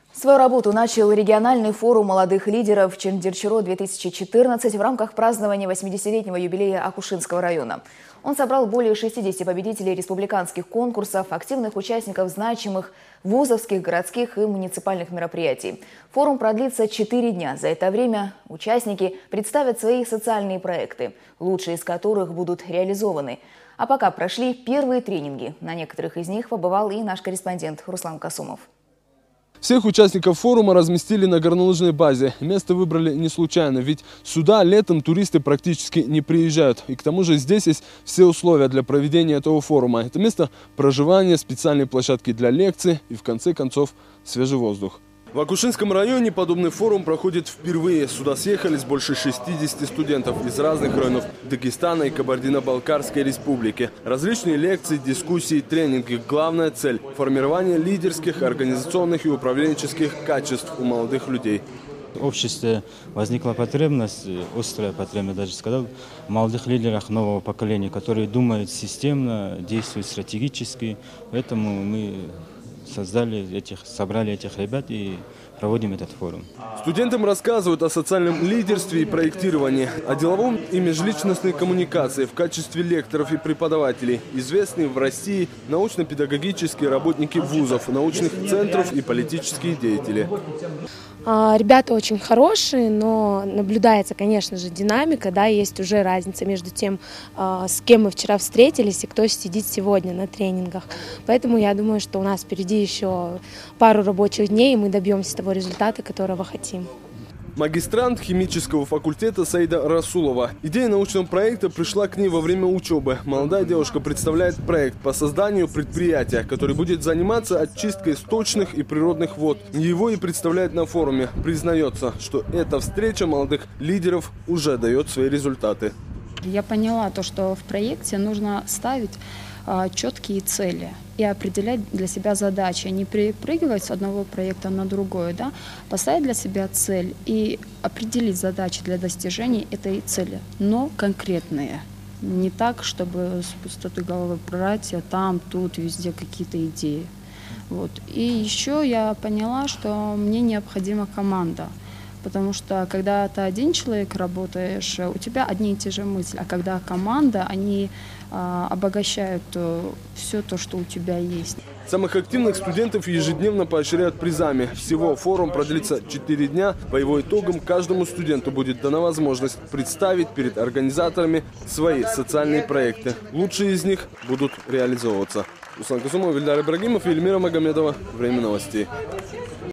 Свою работу начал региональный форум молодых лидеров Чендерчиро-2014 в рамках празднования 80-летнего юбилея Акушинского района. Он собрал более 60 победителей республиканских конкурсов, активных участников значимых вузовских, городских и муниципальных мероприятий. Форум продлится 4 дня. За это время участники представят свои социальные проекты, лучшие из которых будут реализованы. А пока прошли первые тренинги. На некоторых из них побывал и наш корреспондент Руслан Касумов. Всех участников форума разместили на горнолыжной базе. Место выбрали не случайно, ведь сюда летом туристы практически не приезжают. И к тому же здесь есть все условия для проведения этого форума. Это место проживания, специальные площадки для лекций и, в конце концов, свежий воздух. В Акушинском районе подобный форум проходит впервые. Сюда съехались больше 60 студентов из разных районов Дагестана и Кабардино-Балкарской республики. Различные лекции, дискуссии, тренинги. Главная цель – формирование лидерских, организационных и управленческих качеств у молодых людей. В обществе возникла потребность, острая потребность, даже сказал, в молодых лидерах нового поколения, которые думают системно, действуют стратегически. Поэтому мы собрали этих ребят и проводим этот форум. Студентам рассказывают о социальном лидерстве и проектировании, о деловом и межличностной коммуникации в качестве лекторов и преподавателей, известные в России научно-педагогические работники вузов, научных центров и политические деятели. Ребята очень хорошие, но наблюдается, конечно же, динамика, да, есть уже разница между тем, с кем мы вчера встретились и кто сидит сегодня на тренингах. Поэтому я думаю, что у нас впереди еще пару рабочих дней, и мы добьемся того результата, которого хотим. Магистрант химического факультета Саида Расулова. Идея научного проекта пришла к ней во время учебы. Молодая девушка представляет проект по созданию предприятия, который будет заниматься очисткой сточных и природных вод. Его и представляет на форуме. Признается, что эта встреча молодых лидеров уже дает свои результаты. Я поняла то, что в проекте нужно ставить четкие цели и определять для себя задачи, не перепрыгивать с одного проекта на другой, да? Поставить для себя цель и определить задачи для достижения этой цели, но конкретные. Не так, чтобы с пустоты головы брать, а там, тут, везде какие-то идеи. Вот. И еще я поняла, что мне необходима команда. Потому что когда ты один человек работаешь, у тебя одни и те же мысли. А когда команда, они обогащают все то, что у тебя есть. Самых активных студентов ежедневно поощряют призами. Всего форум продлится 4 дня. По его итогам каждому студенту будет дана возможность представить перед организаторами свои социальные проекты. Лучшие из них будут реализовываться. Руслан Касумов, Ильдар Ибрагимов и Эльмира Магомедова. Время новостей.